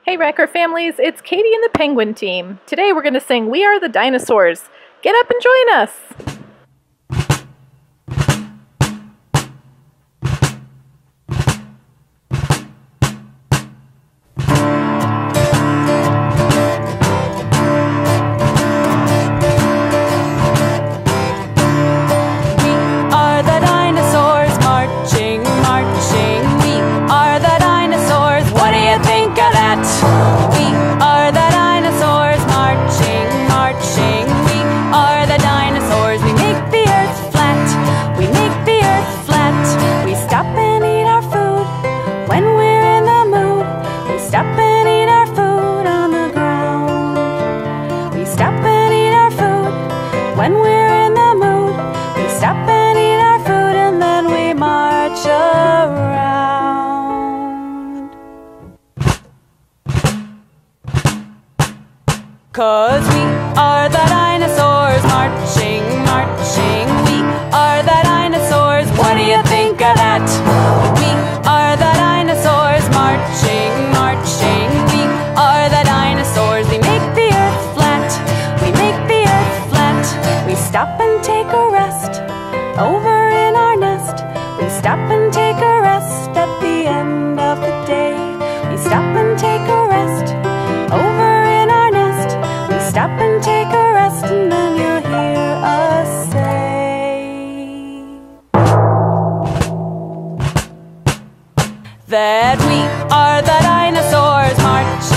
Hey Wrecker families, it's Katie and the Penguin team. Today we're going to sing We Are the Dinosaurs. Get up and join us! When we're in the mood, we stop and eat our food, and then we march around. 'Cause we are the dinosaurs, marching, marching. We are the dinosaurs, what do you think of that? We are the dinosaurs, marching, marching. We are the dinosaurs, we make the earth flat. We make the earth flat. We stop and take a rest over in our nest. We stop and take a rest at the end of the day. We stop and take a rest over in our nest. We stop and take a rest, and then you'll hear us say that we are the dinosaurs, marching.